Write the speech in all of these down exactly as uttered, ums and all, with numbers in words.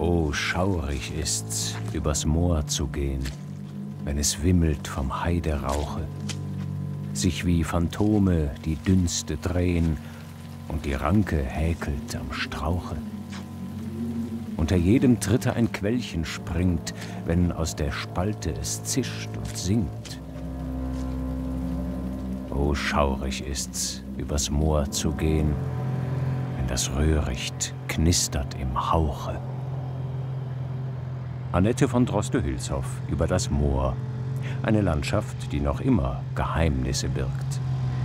Oh, schaurig ist's, übers Moor zu gehen, wenn es wimmelt vom Heiderauche, sich wie Phantome die Dünste drehen und die Ranke häkelt am Strauche. Unter jedem Tritte ein Quellchen springt, wenn aus der Spalte es zischt und singt. Oh, schaurig ist's, übers Moor zu gehen, wenn das Röhricht knistert im Hauche. Annette von Droste-Hülshoff über das Moor. Eine Landschaft, die noch immer Geheimnisse birgt.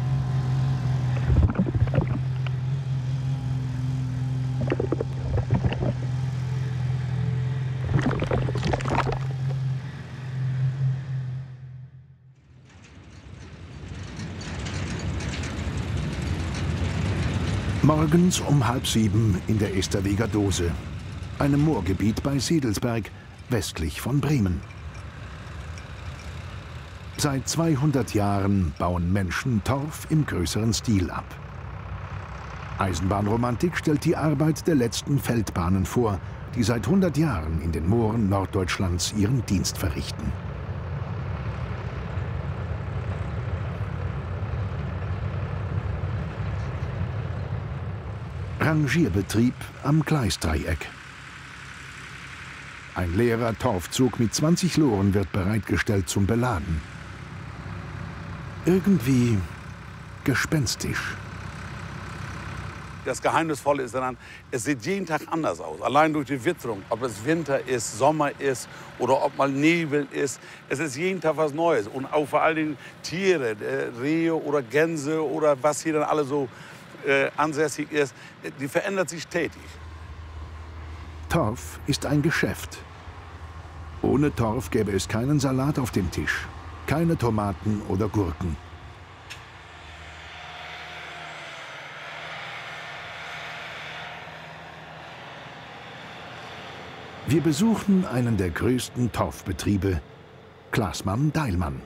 Morgens um halb sieben in der Esterweger Dose, einem Moorgebiet bei Sedelsberg, westlich von Bremen. Seit zweihundert Jahren bauen Menschen Torf im größeren Stil ab. Eisenbahnromantik stellt die Arbeit der letzten Feldbahnen vor, die seit hundert Jahren in den Mooren Norddeutschlands ihren Dienst verrichten. Rangierbetrieb am Gleisdreieck. Ein leerer Torfzug mit zwanzig Loren wird bereitgestellt zum Beladen. Irgendwie gespenstisch. Das Geheimnisvolle ist daran, es sieht jeden Tag anders aus. Allein durch die Witterung, ob es Winter ist, Sommer ist oder ob mal Nebel ist. Es ist jeden Tag was Neues. Und auch vor allen Dingen Tiere, äh, Rehe oder Gänse oder was hier dann alle so äh, ansässig ist, die verändert sich stetig. Torf ist ein Geschäft. Ohne Torf gäbe es keinen Salat auf dem Tisch, keine Tomaten oder Gurken. Wir besuchen einen der größten Torfbetriebe, Glasmann-Deilmann.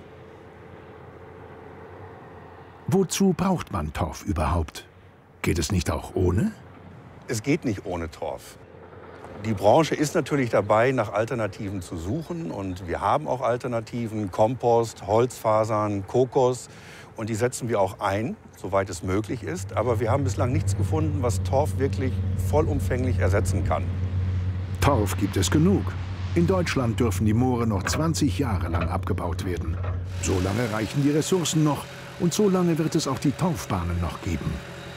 Wozu braucht man Torf überhaupt? Geht es nicht auch ohne? Es geht nicht ohne Torf. Die Branche ist natürlich dabei, nach Alternativen zu suchen. Und wir haben auch Alternativen, Kompost, Holzfasern, Kokos. Und die setzen wir auch ein, soweit es möglich ist. Aber wir haben bislang nichts gefunden, was Torf wirklich vollumfänglich ersetzen kann. Torf gibt es genug. In Deutschland dürfen die Moore noch zwanzig Jahre lang abgebaut werden. So lange reichen die Ressourcen noch und so lange wird es auch die Torfbahnen noch geben.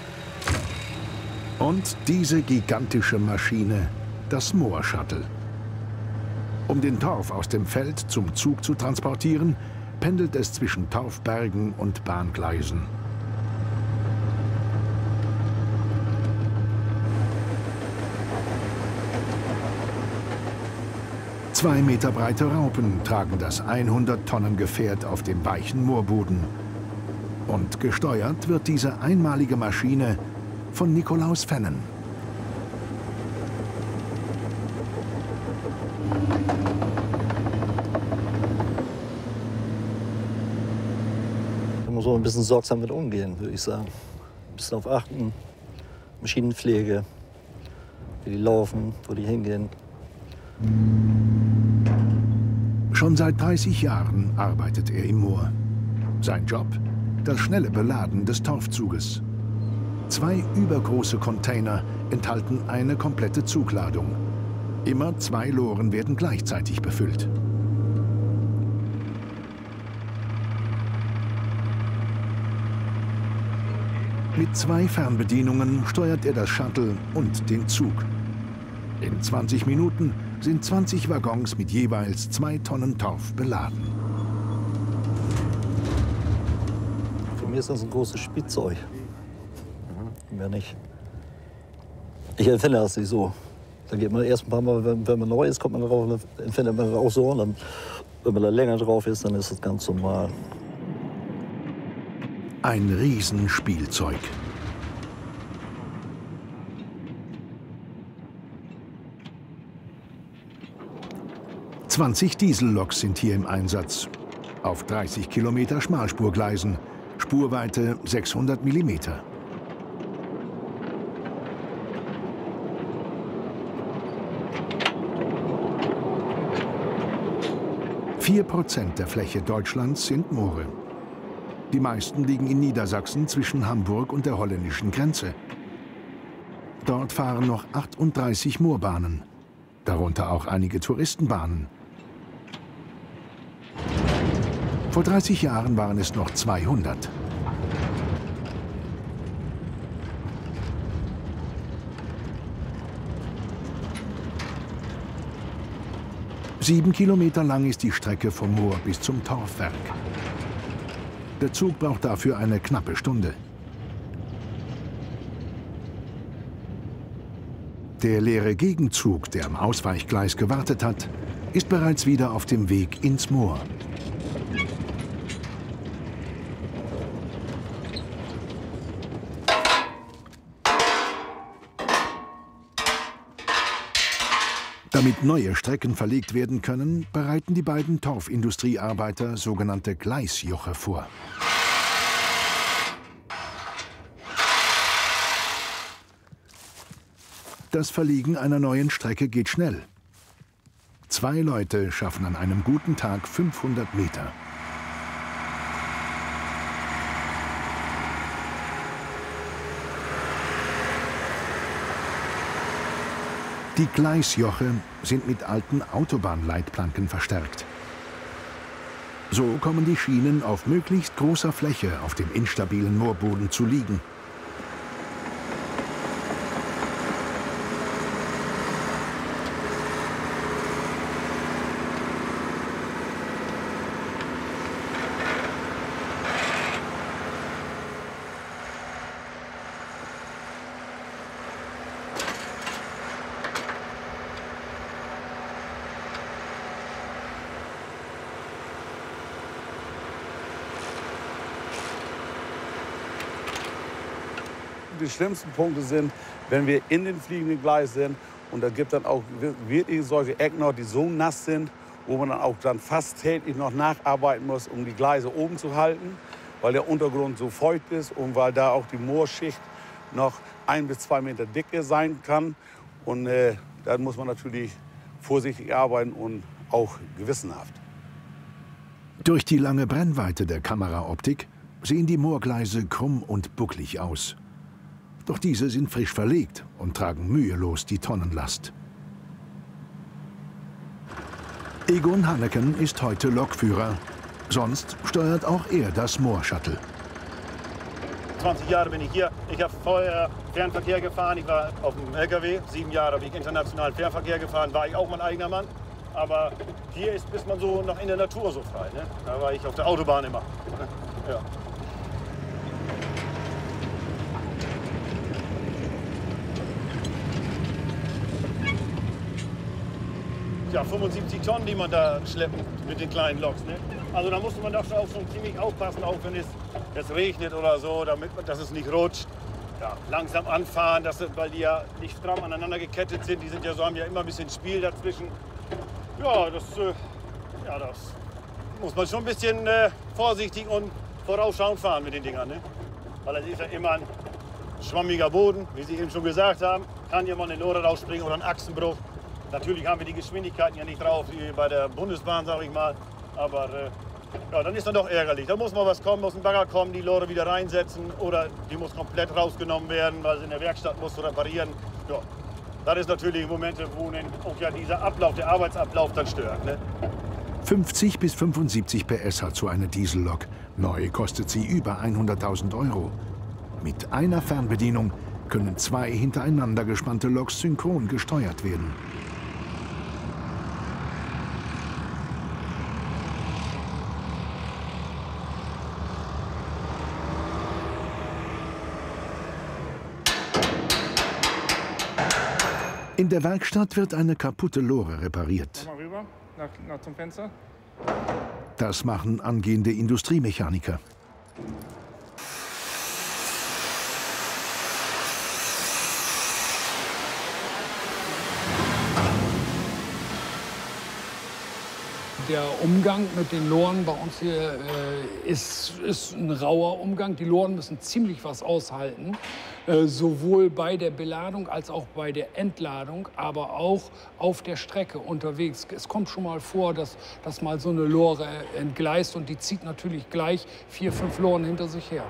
Und diese gigantische Maschine, das Moor-Shuttle. Um den Torf aus dem Feld zum Zug zu transportieren, pendelt es zwischen Torfbergen und Bahngleisen. Zwei Meter breite Raupen tragen das hundert Tonnen Gefährt auf dem weichen Moorboden. Und gesteuert wird diese einmalige Maschine von Nikolaus Fennen. Da muss man ein bisschen sorgsam mit umgehen, würde ich sagen. Ein bisschen auf achten, Maschinenpflege, wie die laufen, wo die hingehen. Schon seit dreißig Jahren arbeitet er im Moor. Sein Job? Das schnelle Beladen des Torfzuges. Zwei übergroße Container enthalten eine komplette Zugladung. Immer zwei Loren werden gleichzeitig befüllt. Mit zwei Fernbedienungen steuert er das Shuttle und den Zug. In zwanzig Minuten sind zwanzig Waggons mit jeweils zwei Tonnen Torf beladen. Für mich ist das ein großes Spielzeug. Mehr nicht. Ich empfinde das nicht so. Da geht man erst ein paar Mal, wenn, wenn man neu ist, kommt man drauf, empfindet man das auch so. Und dann, wenn man da länger drauf ist, dann ist das ganz normal. Ein Riesenspielzeug. zwanzig Dieselloks sind hier im Einsatz. Auf dreißig Kilometer Schmalspurgleisen. Spurweite sechshundert Millimeter. Vier Prozent der Fläche Deutschlands sind Moore. Die meisten liegen in Niedersachsen zwischen Hamburg und der holländischen Grenze. Dort fahren noch achtunddreißig Moorbahnen, darunter auch einige Touristenbahnen. Vor dreißig Jahren waren es noch zweihundert. Sieben Kilometer lang ist die Strecke vom Moor bis zum Torfwerk. Der Zug braucht dafür eine knappe Stunde. Der leere Gegenzug, der am Ausweichgleis gewartet hat, ist bereits wieder auf dem Weg ins Moor. Damit neue Strecken verlegt werden können, bereiten die beiden Torfindustriearbeiter sogenannte Gleisjoche vor. Das Verlegen einer neuen Strecke geht schnell. Zwei Leute schaffen an einem guten Tag fünfhundert Meter. Die Gleisjoche sind mit alten Autobahnleitplanken verstärkt. So kommen die Schienen auf möglichst großer Fläche auf dem instabilen Moorboden zu liegen. Die schlimmsten Punkte sind, wenn wir in den fliegenden Gleis sind und da gibt dann auch wirklich solche Ecken noch, die so nass sind, wo man dann auch dann fast täglich noch nacharbeiten muss, um die Gleise oben zu halten, weil der Untergrund so feucht ist und weil da auch die Moorschicht noch ein bis zwei Meter dicke sein kann. Und äh, da muss man natürlich vorsichtig arbeiten und auch gewissenhaft. Durch die lange Brennweite der Kameraoptik sehen die Moorgleise krumm und bucklig aus. Doch diese sind frisch verlegt und tragen mühelos die Tonnenlast. Egon Hanneken ist heute Lokführer. Sonst steuert auch er das Moorshuttle. zwanzig Jahre bin ich hier. Ich habe vorher Fernverkehr gefahren. Ich war auf dem L K W. Sieben Jahre habe ich internationalen Fernverkehr gefahren. War ich auch mein eigener Mann. Aber hier ist, ist man so noch in der Natur so frei. Ne? Da war ich auf der Autobahn immer. Ja. Ja, fünfundsiebzig Tonnen, die man da schleppt mit den kleinen Loks. Ne? Also da musste man doch auch schon ziemlich aufpassen, auch wenn es, es regnet oder so, damit man, dass es nicht rutscht. Ja, langsam anfahren, dass, weil die ja nicht stramm aneinander gekettet sind. Die sind ja so, haben ja immer ein bisschen Spiel dazwischen. Ja, das, äh, ja, das muss man schon ein bisschen äh, vorsichtig und vorausschauend fahren mit den Dingern. Ne? Weil es ist ja immer ein schwammiger Boden, wie Sie eben schon gesagt haben. Kann ja mal eine Lore rausspringen oder ein Achsenbruch. Natürlich haben wir die Geschwindigkeiten ja nicht drauf, wie bei der Bundesbahn, sag ich mal. Aber äh, ja, dann ist dann doch ärgerlich. Da muss mal was kommen, muss ein Bagger kommen, die Lore wieder reinsetzen. Oder die muss komplett rausgenommen werden, weil sie in der Werkstatt muss reparieren. Ja, das ist natürlich Momente, wo auch ja dieser Ablauf, der Arbeitsablauf dann stört. Ne? fünfzig bis fünfundsiebzig P S hat so eine Diesellok. Neu kostet sie über hunderttausend Euro. Mit einer Fernbedienung können zwei hintereinander gespannte Loks synchron gesteuert werden. In der Werkstatt wird eine kaputte Lore repariert. Mal rüber, nach, nach zum Fenster. Das machen angehende Industriemechaniker. Der Umgang mit den Loren bei uns hier äh, ist, ist ein rauer Umgang. Die Loren müssen ziemlich was aushalten. Äh, sowohl bei der Beladung als auch bei der Entladung, aber auch auf der Strecke unterwegs. Es kommt schon mal vor, dass, dass mal so eine Lore entgleist und die zieht natürlich gleich vier, fünf Loren hinter sich her.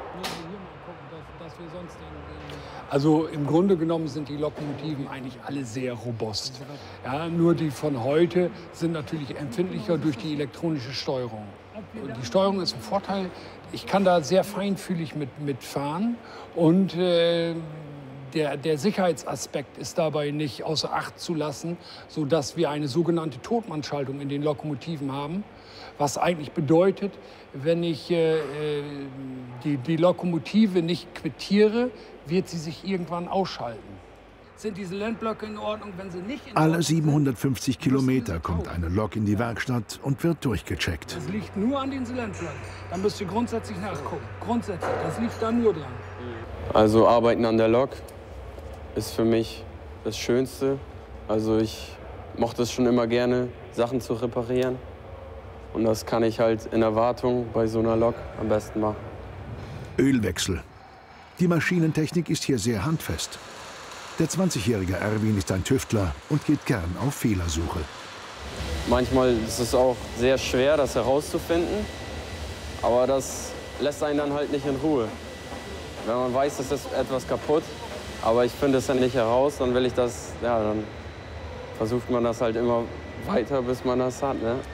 Also im Grunde genommen sind die Lokomotiven eigentlich alle sehr robust. Ja, nur die von heute sind natürlich empfindlicher durch die elektronische Steuerung. Und die Steuerung ist ein Vorteil. Ich kann da sehr feinfühlig mit, mitfahren und äh, der, der Sicherheitsaspekt ist dabei nicht außer Acht zu lassen, sodass wir eine sogenannte Totmannschaltung in den Lokomotiven haben. Was eigentlich bedeutet, wenn ich äh, die, die Lokomotive nicht quittiere, wird sie sich irgendwann ausschalten. Sind diese Landblöcke in Ordnung, wenn sie nicht in Alle siebenhundertfünfzig Kilometer kommt eine Lok in die Werkstatt und wird durchgecheckt. Das liegt nur an den Silentblöcken. Da müsst ihr grundsätzlich nachgucken. Grundsätzlich, das liegt da nur dran. Also arbeiten an der Lok ist für mich das Schönste. Also ich mochte es schon immer gerne, Sachen zu reparieren. Und das kann ich halt in der Wartung bei so einer Lok am besten machen. Ölwechsel. Die Maschinentechnik ist hier sehr handfest. Der zwanzigjährige Erwin ist ein Tüftler und geht gern auf Fehlersuche. Manchmal ist es auch sehr schwer, das herauszufinden. Aber das lässt einen dann halt nicht in Ruhe. Wenn man weiß, es ist etwas kaputt, aber ich finde es dann nicht heraus, dann will ich das, ja, dann versucht man das halt immer weiter, bis man das hat, ne?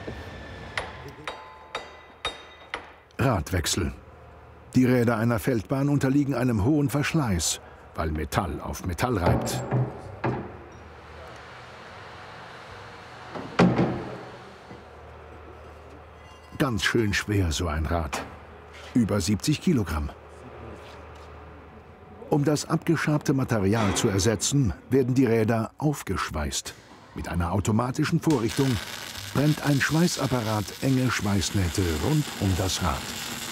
Radwechsel. Die Räder einer Feldbahn unterliegen einem hohen Verschleiß, weil Metall auf Metall reibt. Ganz schön schwer so ein Rad. Über siebzig Kilogramm. Um das abgeschabte Material zu ersetzen, werden die Räder aufgeschweißt. Mit einer automatischen Vorrichtung brennt ein Schweißapparat enge Schweißnähte rund um das Rad.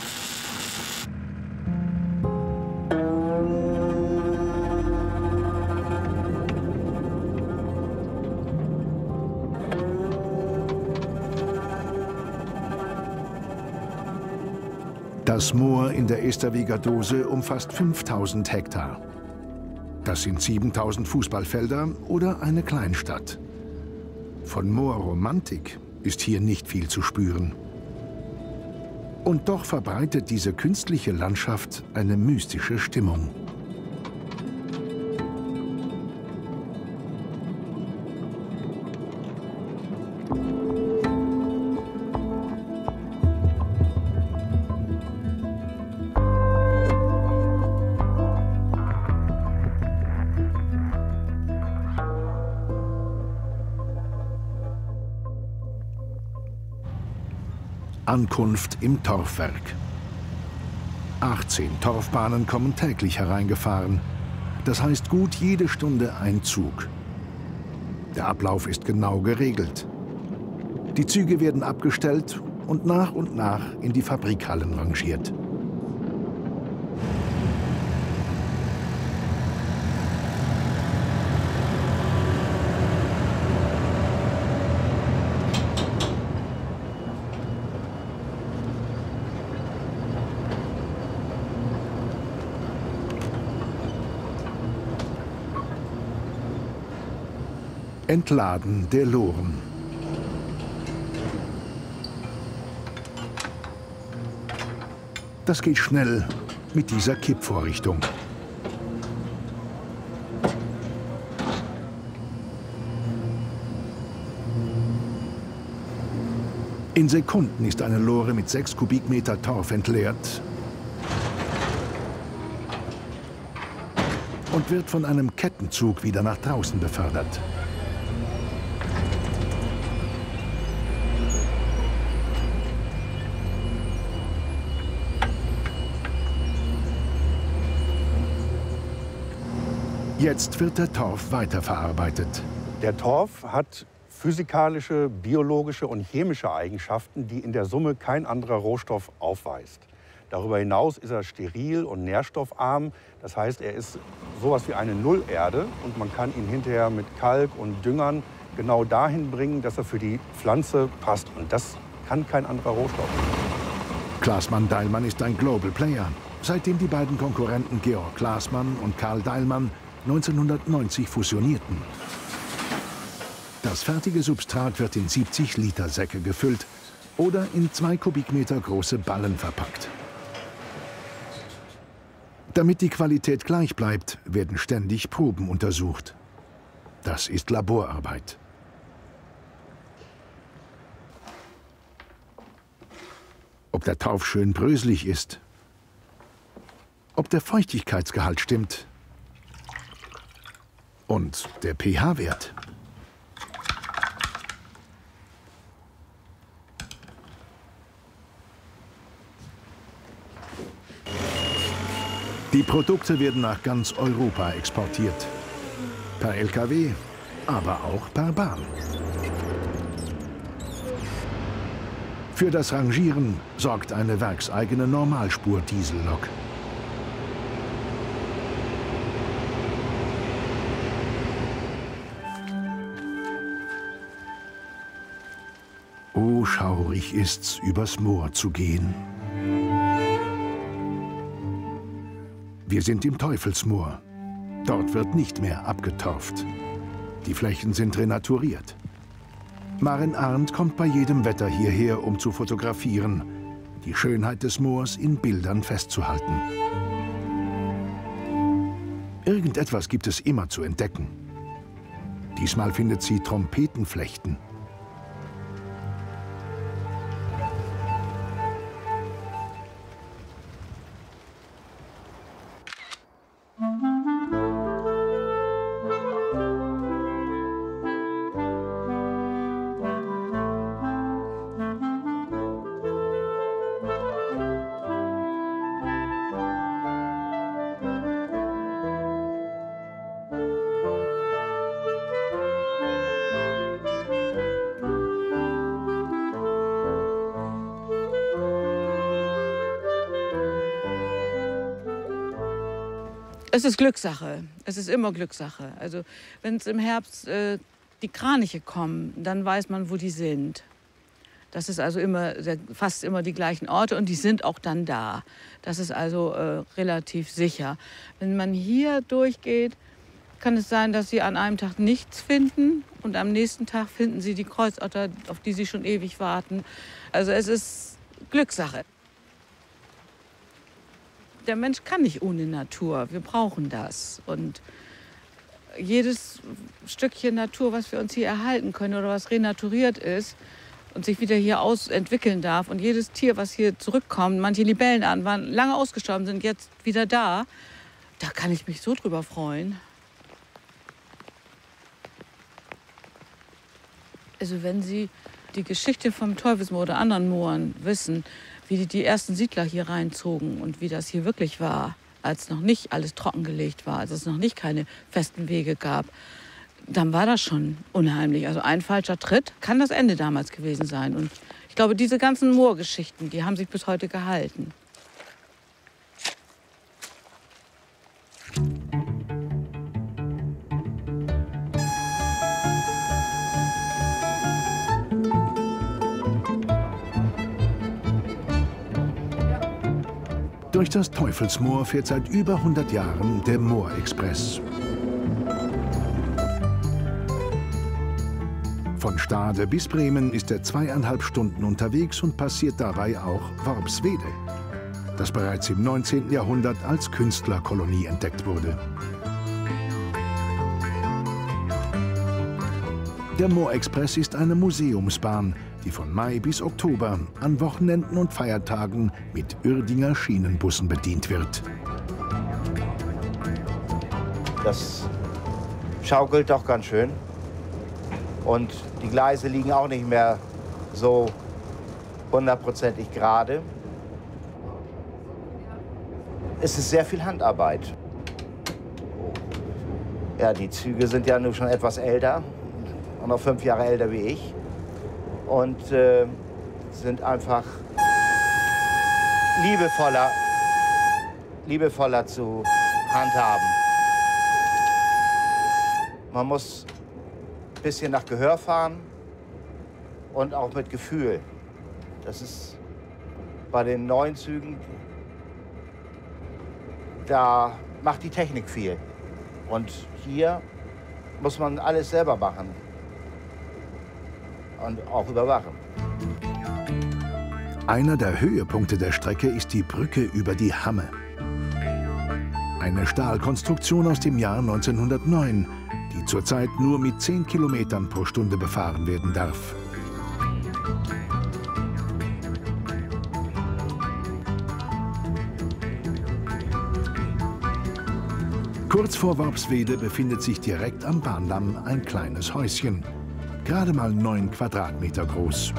Das Moor in der Esterwiger Dose umfasst fünftausend Hektar. Das sind siebentausend Fußballfelder oder eine Kleinstadt. Von Moorromantik ist hier nicht viel zu spüren. Und doch verbreitet diese künstliche Landschaft eine mystische Stimmung. Ankunft im Torfwerk. achtzehn Torfbahnen kommen täglich hereingefahren. Das heißt gut jede Stunde ein Zug. Der Ablauf ist genau geregelt. Die Züge werden abgestellt und nach und nach in die Fabrikhallen rangiert. Entladen der Loren. Das geht schnell mit dieser Kippvorrichtung. In Sekunden ist eine Lore mit sechs Kubikmeter Torf entleert und wird von einem Kettenzug wieder nach draußen befördert. Jetzt wird der Torf weiterverarbeitet. Der Torf hat physikalische, biologische und chemische Eigenschaften, die in der Summe kein anderer Rohstoff aufweist. Darüber hinaus ist er steril und nährstoffarm. Das heißt, er ist sowas wie eine Nullerde und man kann ihn hinterher mit Kalk und Düngern genau dahin bringen, dass er für die Pflanze passt. Und das kann kein anderer Rohstoff. Klaas Mann-Deilmann ist ein Global Player. seitdem die beiden Konkurrenten Georg Glasmann und Karl Deilmann neunzehnhundertneunzig fusionierten. Das fertige Substrat wird in siebzig Liter Säcke gefüllt oder in zwei Kubikmeter große Ballen verpackt. Damit die Qualität gleich bleibt, werden ständig Proben untersucht. Das ist Laborarbeit. Ob der Torf schön bröselig ist, ob der Feuchtigkeitsgehalt stimmt und der pH-Wert. Die Produkte werden nach ganz Europa exportiert. Per L K W, aber auch per Bahn. Für das Rangieren sorgt eine werkseigene Normalspur-Diesellok. Oh, schaurig ist's, übers Moor zu gehen. Wir sind im Teufelsmoor. Dort wird nicht mehr abgetorft. Die Flächen sind renaturiert. Maren Arndt kommt bei jedem Wetter hierher, um zu fotografieren, die Schönheit des Moors in Bildern festzuhalten. Irgendetwas gibt es immer zu entdecken. Diesmal findet sie Trompetenflechten. Es ist Glückssache. Es ist immer Glückssache. Also wenn es im Herbst äh, die Kraniche kommen, dann weiß man, wo die sind. Das ist also immer, fast immer die gleichen Orte und die sind auch dann da. Das ist also äh, relativ sicher. Wenn man hier durchgeht, kann es sein, dass Sie an einem Tag nichts finden und am nächsten Tag finden Sie die Kreuzotter, auf die Sie schon ewig warten. Also es ist Glückssache. Der Mensch kann nicht ohne Natur. Wir brauchen das. Und jedes Stückchen Natur, was wir uns hier erhalten können oder was renaturiert ist und sich wieder hier ausentwickeln darf und jedes Tier, was hier zurückkommt, manche Libellenarten waren lange ausgestorben, sind jetzt wieder da, da kann ich mich so drüber freuen. Also wenn Sie die Geschichte vom Teufelsmoor oder anderen Mooren wissen, wie die, die ersten Siedler hier reinzogen und wie das hier wirklich war, als noch nicht alles trockengelegt war, als es noch nicht keine festen Wege gab, dann war das schon unheimlich. Also ein falscher Tritt kann das Ende damals gewesen sein. Und ich glaube, diese ganzen Moorgeschichten, die haben sich bis heute gehalten. Durch das Teufelsmoor fährt seit über hundert Jahren der Moorexpress. Von Stade bis Bremen ist er zweieinhalb Stunden unterwegs und passiert dabei auch Worpswede, das bereits im neunzehnten Jahrhundert als Künstlerkolonie entdeckt wurde. Der Moorexpress ist eine Museumsbahn, die von Mai bis Oktober an Wochenenden und Feiertagen mit Uerdinger Schienenbussen bedient wird. Das schaukelt doch ganz schön. Und die Gleise liegen auch nicht mehr so hundertprozentig gerade. Es ist sehr viel Handarbeit. Ja, die Züge sind ja nun schon etwas älter, noch fünf Jahre älter wie ich. Und äh, sind einfach liebevoller, liebevoller zu handhaben. Man muss ein bisschen nach Gehör fahren und auch mit Gefühl. Das ist bei den neuen Zügen da macht die Technik viel. Und hier muss man alles selber machen und auch überwachen. Einer der Höhepunkte der Strecke ist die Brücke über die Hamme. Eine Stahlkonstruktion aus dem Jahr neunzehnhundertneun, die zurzeit nur mit zehn Kilometern pro Stunde befahren werden darf. Kurz vor Worpswede befindet sich direkt am Bahndamm ein kleines Häuschen, gerade mal neun Quadratmeter groß.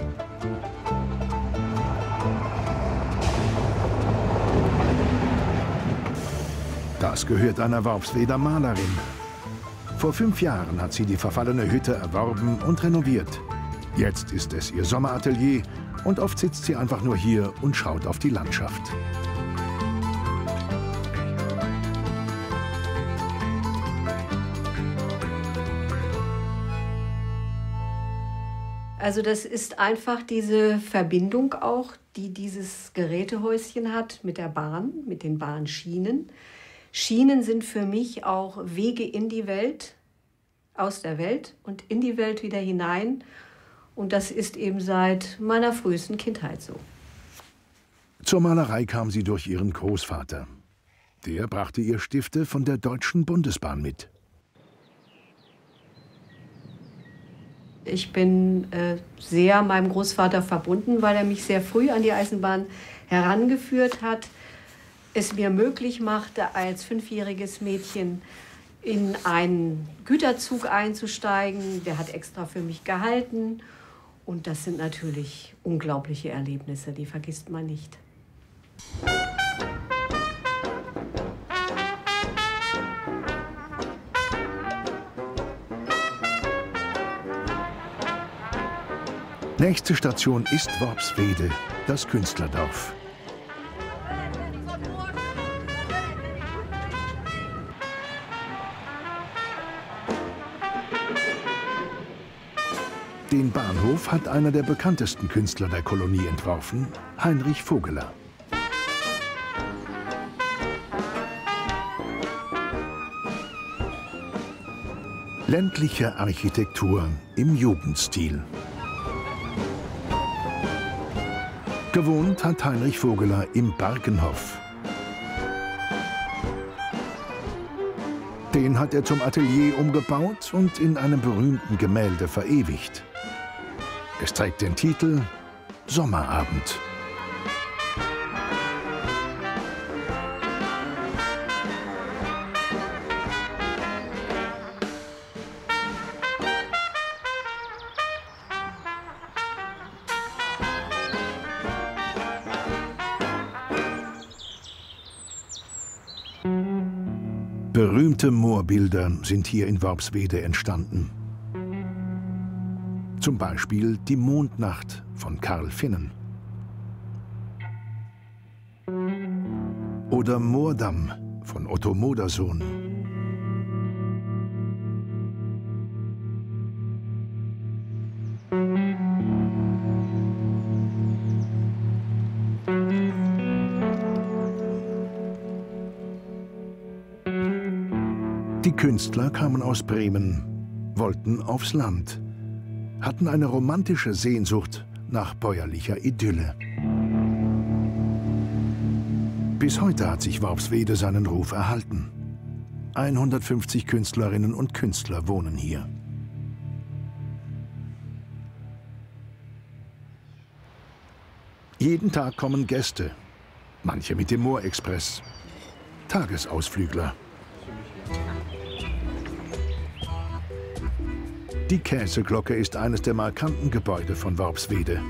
Das gehört einer Worpsweder Malerin. Vor fünf Jahren hat sie die verfallene Hütte erworben und renoviert. Jetzt ist es ihr Sommeratelier und oft sitzt sie einfach nur hier und schaut auf die Landschaft. Also das ist einfach diese Verbindung auch, die dieses Gerätehäuschen hat mit der Bahn, mit den Bahnschienen. Schienen sind für mich auch Wege in die Welt, aus der Welt und in die Welt wieder hinein. Und das ist eben seit meiner frühesten Kindheit so. Zur Malerei kam sie durch ihren Großvater. Der brachte ihr Stifte von der Deutschen Bundesbahn mit. Ich bin äh, sehr meinem Großvater verbunden, weil er mich sehr früh an die Eisenbahn herangeführt hat, es mir möglich machte, als fünfjähriges Mädchen in einen Güterzug einzusteigen. Der hat extra für mich gehalten. Und das sind natürlich unglaubliche Erlebnisse, die vergisst man nicht. Nächste Station ist Worpswede, das Künstlerdorf. Den Bahnhof hat einer der bekanntesten Künstler der Kolonie entworfen, Heinrich Vogeler. Ländliche Architektur im Jugendstil. Gewohnt hat Heinrich Vogeler im Bargenhof. Den hat er zum Atelier umgebaut und in einem berühmten Gemälde verewigt. Es trägt den Titel Sommerabend. Berühmte Moorbilder sind hier in Worpswede entstanden. Zum Beispiel die Mondnacht von Karl Finnen. Oder Moordamm von Otto Modersohn. Die Künstler kamen aus Bremen, wollten aufs Land, hatten eine romantische Sehnsucht nach bäuerlicher Idylle. Bis heute hat sich Worpswede seinen Ruf erhalten. hundertfünfzig Künstlerinnen und Künstler wohnen hier. Jeden Tag kommen Gäste, manche mit dem Moorexpress, Tagesausflügler. Die Käseglocke ist eines der markanten Gebäude von Worpswede.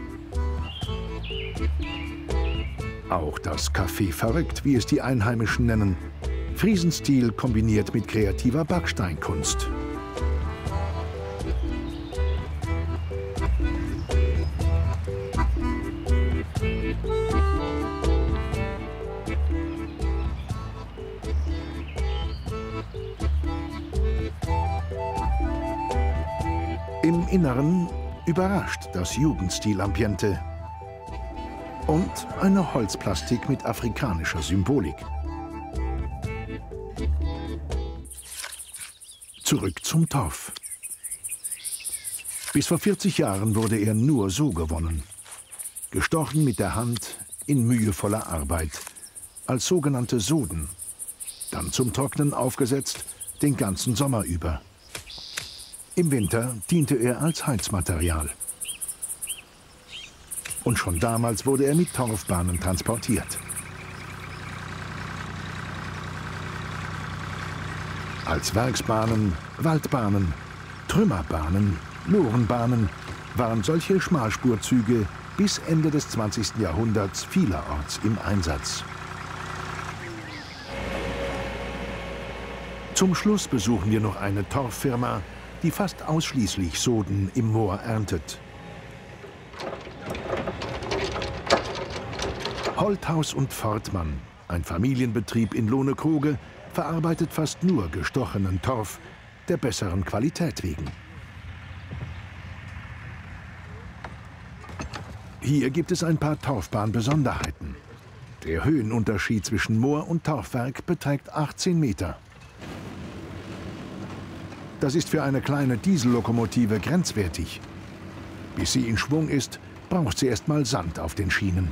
Auch das Café Verrückt, wie es die Einheimischen nennen. Friesenstil kombiniert mit kreativer Backsteinkunst. Im Inneren überrascht das Jugendstilambiente und eine Holzplastik mit afrikanischer Symbolik. Zurück zum Torf. Bis vor vierzig Jahren wurde er nur so gewonnen. Gestochen mit der Hand in mühevoller Arbeit, als sogenannte Soden. Dann zum Trocknen aufgesetzt, den ganzen Sommer über. Im Winter diente er als Heizmaterial. Und schon damals wurde er mit Torfbahnen transportiert. Als Werksbahnen, Waldbahnen, Trümmerbahnen, Lorenbahnen waren solche Schmalspurzüge bis Ende des zwanzigsten Jahrhunderts vielerorts im Einsatz. Zum Schluss besuchen wir noch eine Torffirma, die fast ausschließlich Soden im Moor erntet. Holthaus und Fortmann, ein Familienbetrieb in Lohne-Kroge, verarbeitet fast nur gestochenen Torf, der besseren Qualität wegen. Hier gibt es ein paar Torfbahnbesonderheiten. Der Höhenunterschied zwischen Moor und Torfwerk beträgt achtzehn Meter. Das ist für eine kleine Diesellokomotive grenzwertig. Bis sie in Schwung ist, braucht sie erst mal Sand auf den Schienen.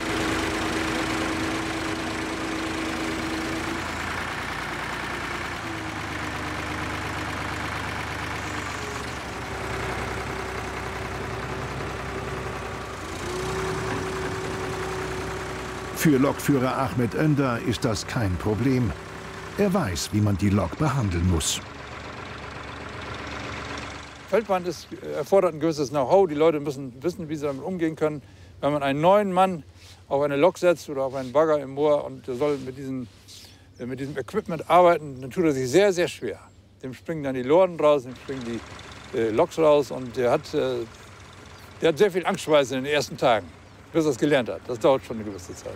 Für Lokführer Ahmed Önder ist das kein Problem. Er weiß, wie man die Lok behandeln muss. Feldbahn ist, erfordert ein gewisses Know-how. Die Leute müssen wissen, wie sie damit umgehen können. Wenn man einen neuen Mann auf eine Lok setzt oder auf einen Bagger im Moor und der soll mit, diesen, mit diesem Equipment arbeiten, dann tut er sich sehr, sehr schwer. Dem springen dann die Loren raus, dem springen die äh, Loks raus und der hat, äh, der hat sehr viel Angstschweiß in den ersten Tagen, bis er es gelernt hat. Das dauert schon eine gewisse Zeit.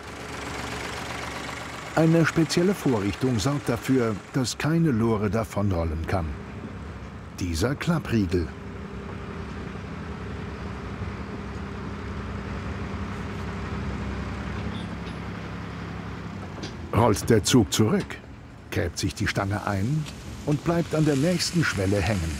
Eine spezielle Vorrichtung sorgt dafür, dass keine Lore davonrollen kann. Dieser Klappriegel. Rollt der Zug zurück, gräbt sich die Stange ein und bleibt an der nächsten Schwelle hängen.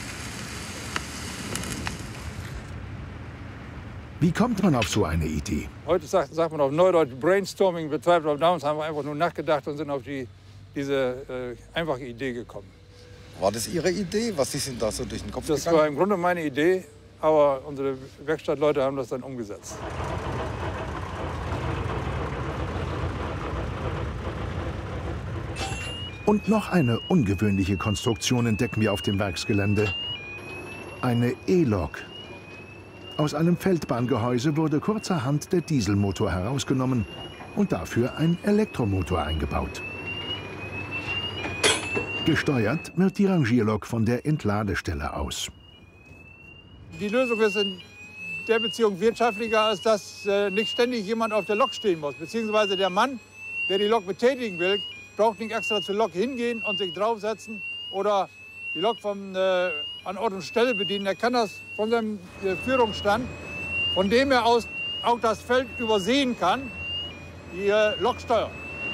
Wie kommt man auf so eine Idee? Heute sagt, sagt man auf Neudeutsch Brainstorming betreibt, aber damals haben wir einfach nur nachgedacht und sind auf die, diese äh, einfache Idee gekommen. War das Ihre Idee? Was ist Ihnen da so durch den Kopf Das gegangen? war im Grunde meine Idee, aber unsere Werkstattleute haben das dann umgesetzt. Und noch eine ungewöhnliche Konstruktion entdecken wir auf dem Werksgelände. Eine E-Lok. Aus einem Feldbahngehäuse wurde kurzerhand der Dieselmotor herausgenommen und dafür ein Elektromotor eingebaut. Gesteuert wird die Rangierlok von der Entladestelle aus. Die Lösung ist in der Beziehung wirtschaftlicher, als dass äh, nicht ständig jemand auf der Lok stehen muss. Beziehungsweise der Mann, der die Lok betätigen will, braucht nicht extra zur Lok hingehen und sich draufsetzen oder die Lok von, äh, an Ort und Stelle bedienen. Er kann das von seinem äh, Führungsstand, von dem er aus auch das Feld übersehen kann, die äh, Lok steuern.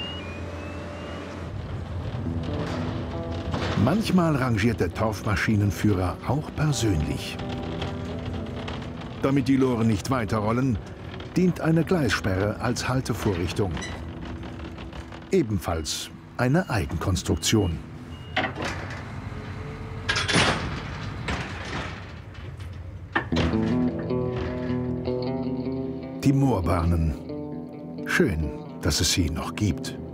Manchmal rangiert der Torfmaschinenführer auch persönlich. Damit die Loren nicht weiterrollen, dient eine Gleissperre als Haltevorrichtung. Ebenfalls eine Eigenkonstruktion. Die Moorbahnen. Schön, dass es sie noch gibt.